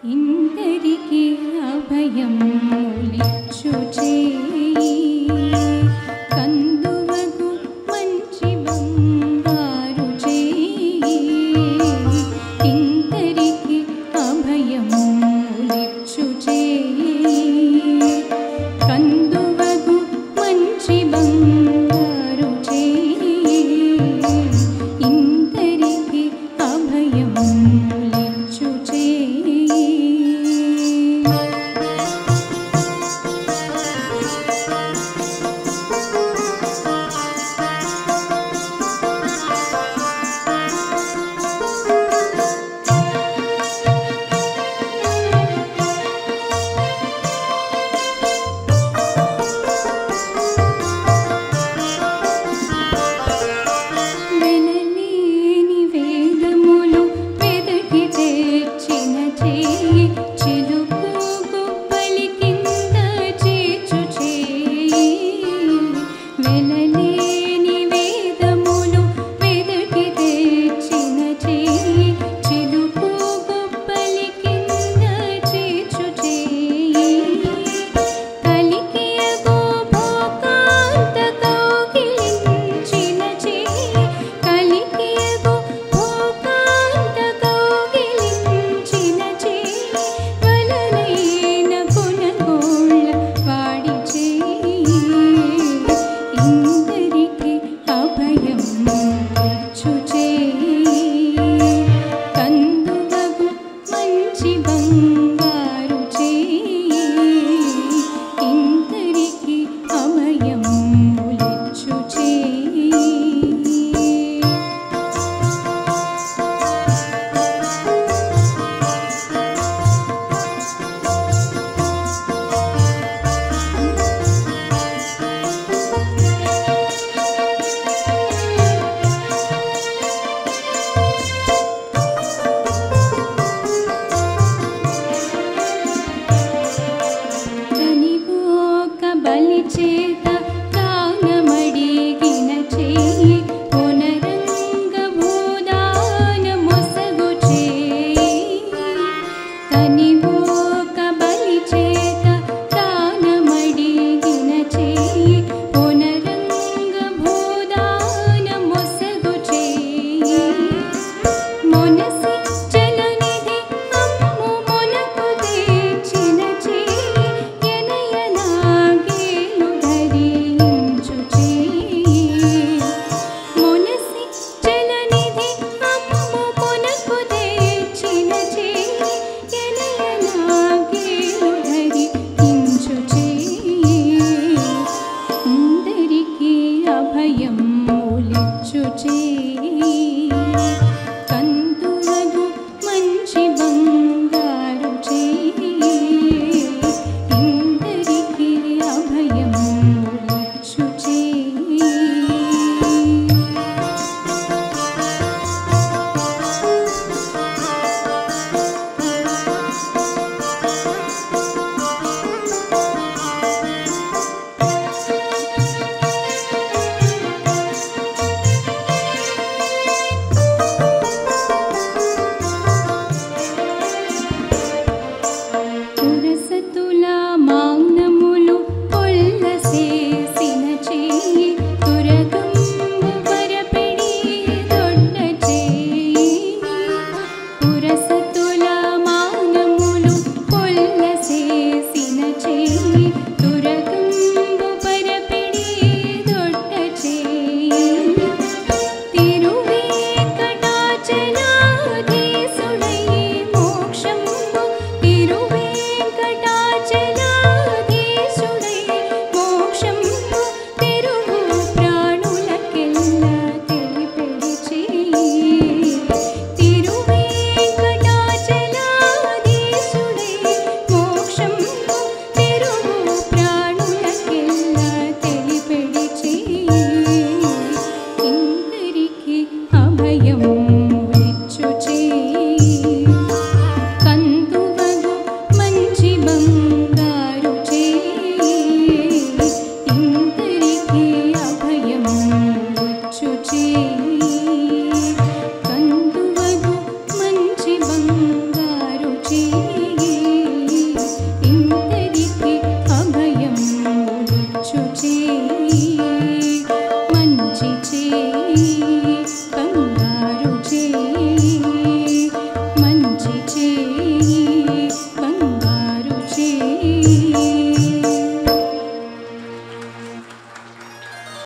ఇందరికి అభయం ములిచ్చు చేయి కందువగు మంచి బంగారు చేయి ఇందరికి అభయం ములిచ్చు చేయి కందువగు మంచి బంగారు చేయి ఇందరికి అభయం ములిచ్చు చేయి వెనలేని వేదములు వెదకి తెచ్చిన చేయి చిలుకు గుబ్బలి కింద చేర్చు చేయి వెనలేని వేదములు వెదకి తెచ్చిన చేయి చిలుకు గుబ్బలి కింద చేర్చు చేయి కలికియగు భోగాంత కౌగిలించిన చేయి కలికియగు భోగాంత కౌగిలించిన చేయి వలనైన కొనగోళ్ళ వాడి చేయి ఇందరికి అభయం ములిచ్చు చేయి కందువగు మంచి బంగారు